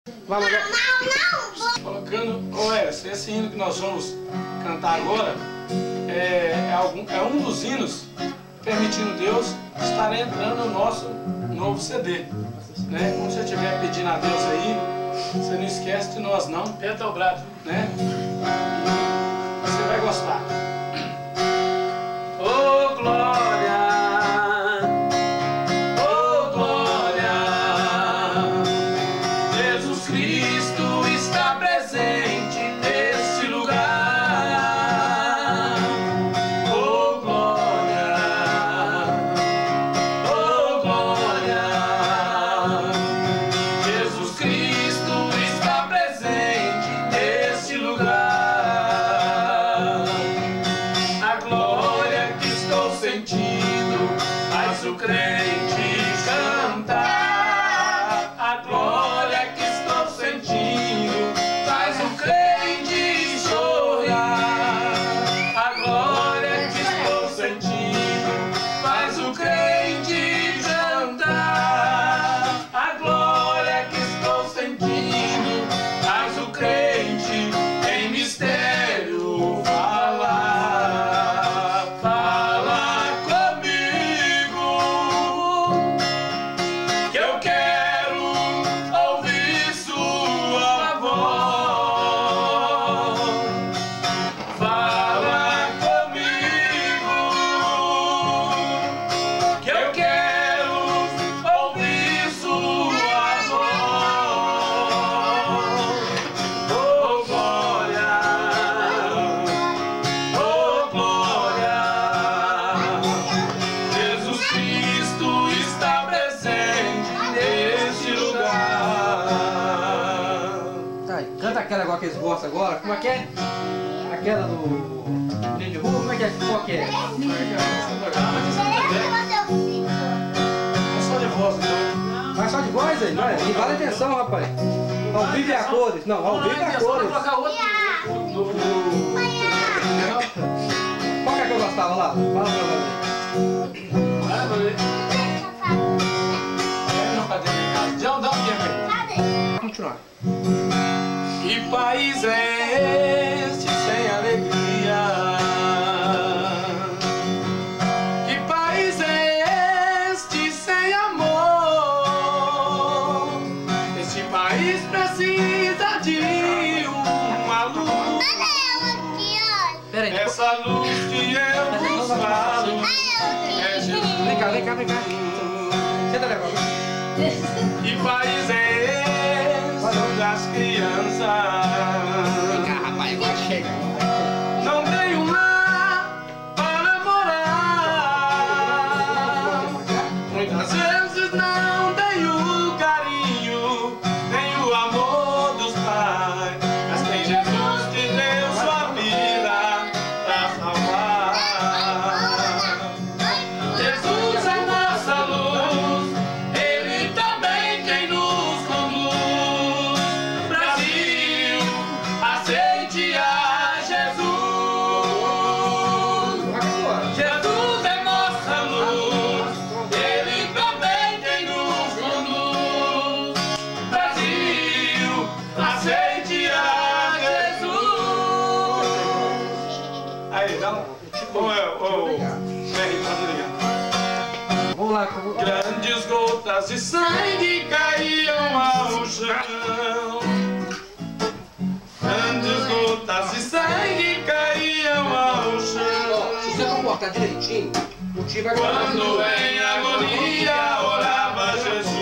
Vamos lá. Colocando, esse hino que nós vamos cantar agora é um dos hinos permitindo Deus estar entrando no nosso novo CD. Né? Quando você estiver pedindo a Deus aí, você não esquece de nós não, aperta o braço, né? E você vai gostar. Oh glória! Cristo está presente neste lugar. Oh glória, oh glória. Jesus Cristo está presente neste lugar. A glória que estou sentindo faz o crente cantar. A glória que sentindo faz o crente chorar. A glória que estou sentindo faz o crente cantar. A glória que estou sentindo faz o crente em mistério falar. Fala comigo que eu quero ouvir sua voz. Fala comigo que eu quero ouvir sua voz. Oh glória, oh glória. Jesus Cristo está presente neste lugar. Canta aquela agora que eles gostam agora. Como é que é? Aquela do Ninho de Rua, como é que é? Qual que é? Só de voz, então. Mas só de voz aí, não é? E vale atenção, rapaz. Ao vivo é a cores. Não, ao vivo é a cores. Qual que é que eu gostava lá? Fala pra mim. Vamos continuar. Que país é este sem alegria? Que país é este sem amor? Este país precisa de uma luz. Peraí, Essa luz que eu vos falo é Jesus. vem cá, vem cá, vem cá. Senta ali agora. Que país é esse das crianças? Vem cá, rapaz, agora chega. Não tenho lar para morar. Muitas vezes não tenho carinho, nem o amor dos pais. Mas tem Jesus que deu sua vida para salvar. Jesus é nossa luz, Ele também quem nos conduz. Brasil, aceite a Jesus. Jesus é nossa luz, Ele também quem nos conduz. Brasil, aceite a Jesus. Aí, dá um... Vamos lá. Grandes gotas de sangue caíam ao chão. Grandes gotas de sangue caíam ao chão. Se você comportar direitinho, o tio vai Quando em agonia orava Jesus,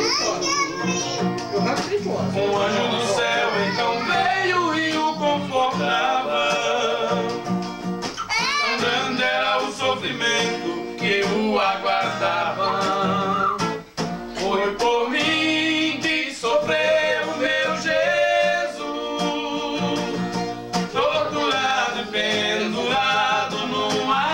eu rasgo ele fora. um anjo do céu então veio e o confortava. Tão grande era o sofrimento que o aguardava. Foi por mim que sofreu meu Jesus, torturado e pendurado no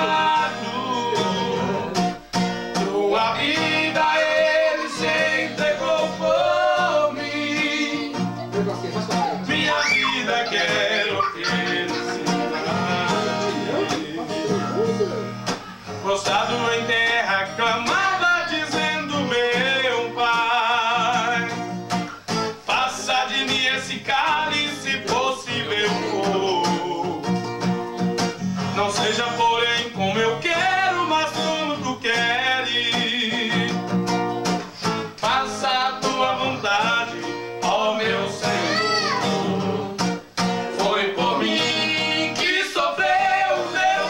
mato. Sua vida ele se entregou por mim. Minha vida quero oferecer. Prostrado em terra, clamava de de mim esse cálice, possível for. Não seja, porém, como eu quero, mas como tu queres. Faça a tua vontade, ó meu Senhor. Foi por mim que sofreu meu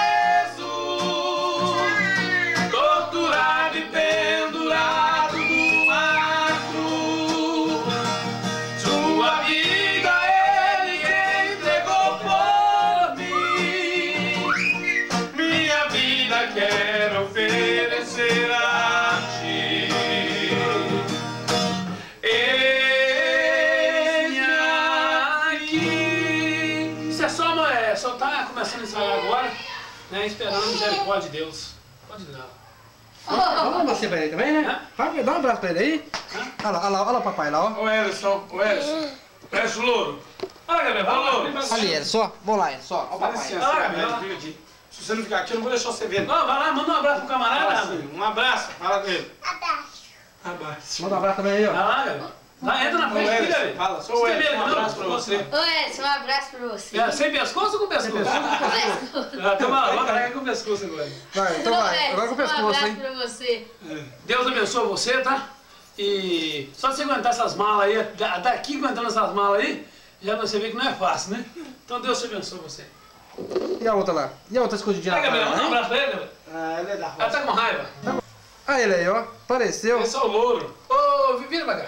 Jesus, torturado e pendurado no mato. Sua vida ele entregou por mim. Minha vida quero oferecer a ti. Só tá começando a ensaiar agora, né? Esperando a misericórdia de Deus. Pode ir lá. Vamos você pra ele também, né? Vai, dá um abraço pra ele aí. Olha lá o papai lá, ó. Ô Elson, Elson Louro. Olha, Gabriel, vai Louro. Ali, ele só. Vou lá, ele só. Ó o Dá papai. licença, Gabriel, fica aqui. Se você não ficar aqui, eu não vou deixar você ver. Não, vai lá, manda um abraço pro camarada. Um abraço, fala com ele. Abraço. Manda um abraço também aí, ó. Vai lá, Gabriel. Lá, entra na Ô frente, Elson, filha. fala, sou o Elson, um abraço pra você. Oi, Edson, um abraço pra você. Sem pescoço ou com pescoço? Então vai lá, vai com o pescoço agora. Vai, então vai. Agora com o pescoço, Um abraço hein? pra você. Deus abençoe você, tá? E só você aguentar essas malas aí, daqui aguentando essas malas aí, já você vê que não é fácil, né? Então Deus te abençoe você. E a outra lá? E a outra escondidinha Vai, lá? Gabriel, manda um hein? abraço pra ele, Gabriel. Ele é da Ela tá com raiva. Ah, ele aí, ó. Apareceu. Esse é o Louro. Ô, vira pra cá.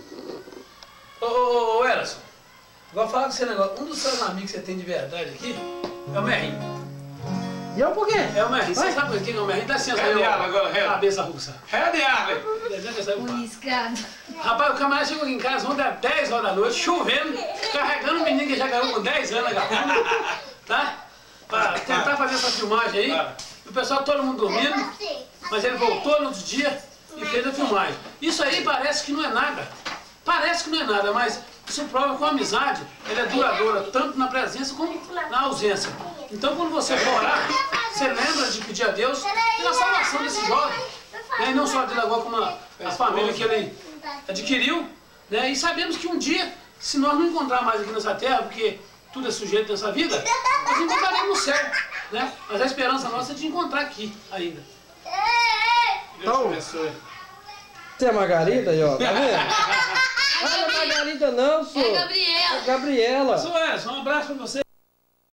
Ô, Elson, vou falar com você um negócio. Um dos seus amigos que você tem de verdade aqui é o Merrinho. E eu por quê? É o Merrinho. Você Vai. sabe quem é o Merrinho? Dá licença Ré aí, de ó. água agora, ré. Cabeça russa. Ré de Arley. Desenha essa aí, pá. Uniscado. Rapaz, o camarada chegou aqui em casa ontem às 10 horas da noite, chovendo, carregando um menino que já ganhou com 10 anos na garrafa, tá? Pra tentar fazer essa filmagem aí. O pessoal, todo mundo dormindo, mas ele voltou no outro dia e fez a filmagem. Isso aí parece que não é nada. Parece que não é nada, mas isso prova que a amizade ela é duradoura, tanto na presença como na ausência. Então, quando você for orar, você lembra de pedir a Deus pela salvação desse jovem. Né? E não só dele agora, como a família que ele adquiriu. Né? E sabemos que um dia, se nós não encontrar mais aqui nessa terra, porque tudo é sujeito nessa vida, nós encontraremos no céu. Né? Mas a esperança nossa é de encontrar aqui ainda. Deus te abençoe. Você é a Margarida aí, ó. Tá vendo? Não é Margarida não, É senhor. Gabriela. É Gabriela. Sou Edson, um abraço pra você.